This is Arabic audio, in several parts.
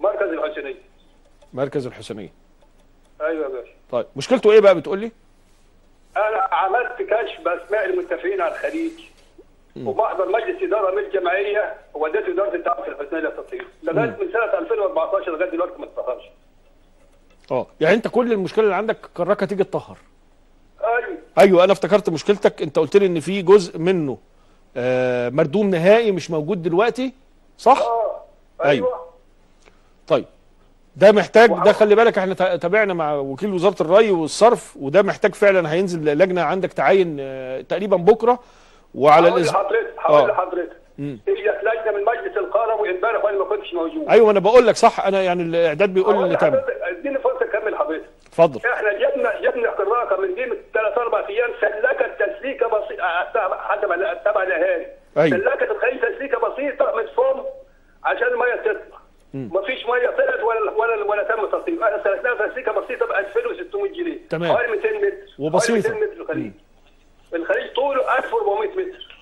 مركز الحسينيه. مركز الحسينيه. ايوه يا باشا. طيب مشكلته ايه بقى بتقول لي؟ انا عملت كشف باسماء المتفقين على الخليج وبحضر مجلس اداره من الجمعيه ووديته اداره التعاون في الحسينيه للتطهير لغايه من سنه 2014 لغايه دلوقتي ما اتطهرش. يعني انت كل المشكله اللي عندك كراكه تيجي تطهر. ايوه ايوه انا افتكرت مشكلتك، انت قلت لي ان في جزء منه مردوم نهائي مش موجود دلوقتي صح؟ ايوه. طيب ده محتاج، ده خلي بالك احنا تابعنا مع وكيل وزاره الري والصرف، وده محتاج فعلا هينزل لجنه عندك تعاين تقريبا بكره وعلى هقول لحضرتك هي لجنه من مجلس القاره وامبارح وانا ما كنتش موجود. ايوه انا بقول لك صح، انا يعني الاعداد بيقول ان تم. اديني فرصه اكمل حضرتك. اتفضل. احنا جبنا كراكه من قيمه 3-4 ايام سلكت تسليكه بسيطه حسب تبع الاهالي. أيوة. سلكت الخليج تسليكه بسيطه من فوم عشان الميه تطلع. مفيش ميه طلعت ولا تم تصريف. احنا سلكناها تسليكه بسيطه ب 2600 جنيه. تمام. حوالي 200 متر. وبسيطه. 200 متر الخليج. الخليج طوله 1400 متر.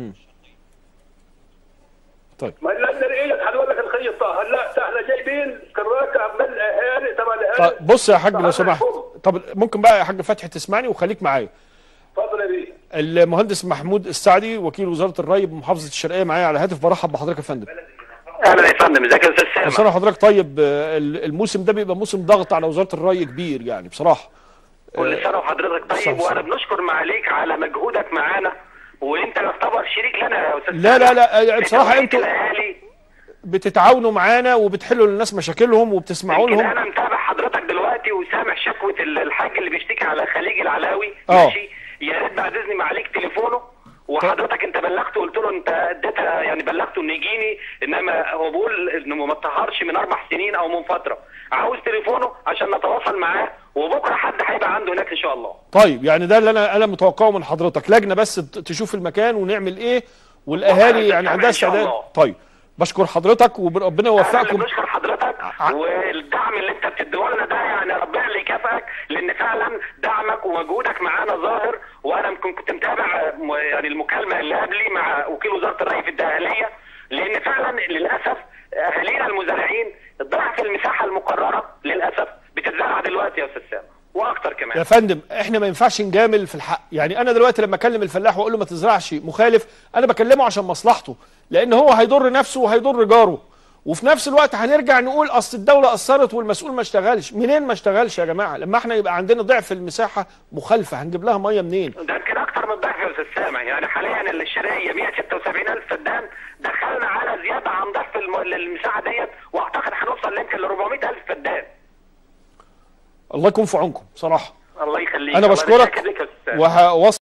طيب ما اللجنه ايه هتقول لك الخليج اتطهر؟ لا ده احنا جايبين كراكه من الاهالي تبع الاهالي. طيب بص يا حاج لو سمحت، طب ممكن بقى يا حاج فتحي تسمعني وخليك معايا. اتفضل يا بيه. المهندس محمود السعدي وكيل وزاره الري بمحافظه الشرقيه معايا على الهاتف، برحب بحضرتك يا فندم. اهلا يا فندم، ازيك يا استاذ سامح؟ بس انا حضرتك طيب، الموسم ده بيبقى موسم ضغط على وزاره الري كبير يعني بصراحه. كل سنه وحضرتك طيب، وانا بنشكر معاليك على مجهودك معانا، وانت يعتبر شريك لنا يا استاذ. لا بصراحه انتوا بتتعاونوا معانا وبتحلوا للناس مشاكلهم وبتسمعوا لهم. انا متابع حضرتك دلوقتي وسامع شكوى الحاج اللي بيشتكي على خليج العلاوي. ماشي، يا ريت بعد اذني معاليك تليفونه، وحضرتك انت بلغته وقلت له انت اديتها، يعني بلغته انه يجيني، انما هو بيقول انه ما اتطهرش من 4 سنين او من فتره. عاوز تليفونه عشان نتواصل معاه، وبكره حد هيبقى عنده هناك ان شاء الله. طيب يعني ده اللي انا متوقعه من حضرتك، لجنه بس تشوف المكان ونعمل ايه، والاهالي يعني عندها استعداد. طيب بشكر حضرتك وربنا يوفقكم. بشكر حضرتك والدعم اللي انت بتديه لنا ده، يعني ربنا اللي يكافئك، لان فعلا دعمك ومجهودك معانا ظاهر. وانا كنت متابع يعني المكالمه اللي قبلي مع وكيل وزاره الري في الدهاليه، لان فعلا للاسف اهالينا المزارعين ضعف المساحه المقرره للاسف بتتزرع دلوقتي يا استاذ سامح، واكتر كمان. يا فندم احنا ما ينفعش نجامل في الحق، يعني انا دلوقتي لما اكلم الفلاح واقول له ما تزرعش مخالف، انا بكلمه عشان مصلحته، لان هو هيضر نفسه وهيضر جاره، وفي نفس الوقت هنرجع نقول اصل الدوله قصرت والمسؤول ما اشتغلش. منين ما اشتغلش يا جماعه؟ لما احنا يبقى عندنا ضعف المساحه مخالفه هنجيب لها ميه منين؟ ده كده اكتر من ضعف يا استاذ سامح، يعني حاليا الشرقيه 176,000 فدان، دخلنا على زياده عن ضعف المساحه ديت، واعتقد هنوصل يمكن ل 400,000 فدان. الله يكون في عونكم بصراحه. الله يخليك. انا بشكرك وهوصل